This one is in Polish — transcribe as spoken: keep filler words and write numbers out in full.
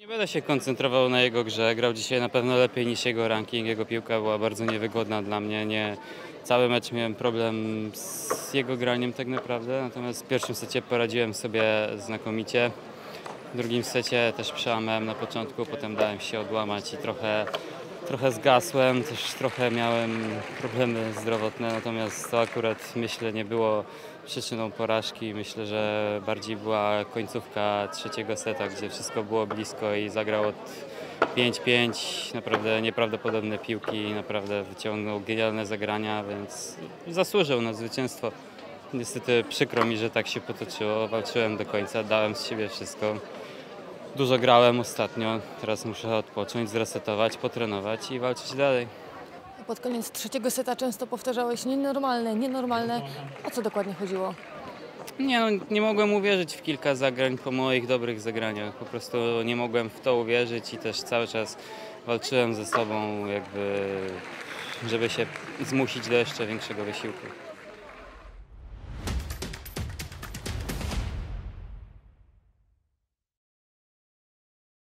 Nie będę się koncentrował na jego grze. Grał dzisiaj na pewno lepiej niż jego ranking. Jego piłka była bardzo niewygodna dla mnie. Nie, cały mecz miałem problem z jego graniem tak naprawdę. Natomiast w pierwszym secie poradziłem sobie znakomicie. W drugim secie też przełamałem na początku, potem dałem się odłamać i trochę, trochę zgasłem. Też trochę miałem problemy zdrowotne. Natomiast to akurat myślę nie było przyczyną porażki. Myślę, że bardziej była końcówka trzeciego seta, gdzie wszystko było blisko i zagrał od pięć pięć. Naprawdę nieprawdopodobne piłki, naprawdę wyciągnął genialne zagrania, więc zasłużył na zwycięstwo. Niestety przykro mi, że tak się potoczyło. Walczyłem do końca, dałem z siebie wszystko. Dużo grałem ostatnio, teraz muszę odpocząć, zresetować, potrenować i walczyć dalej. Pod koniec trzeciego seta często powtarzałeś nienormalne, nienormalne. O co dokładnie chodziło? Nie, no, nie mogłem uwierzyć w kilka zagrań po moich dobrych zagraniach. Po prostu nie mogłem w to uwierzyć i też cały czas walczyłem ze sobą, jakby, żeby się zmusić do jeszcze większego wysiłku.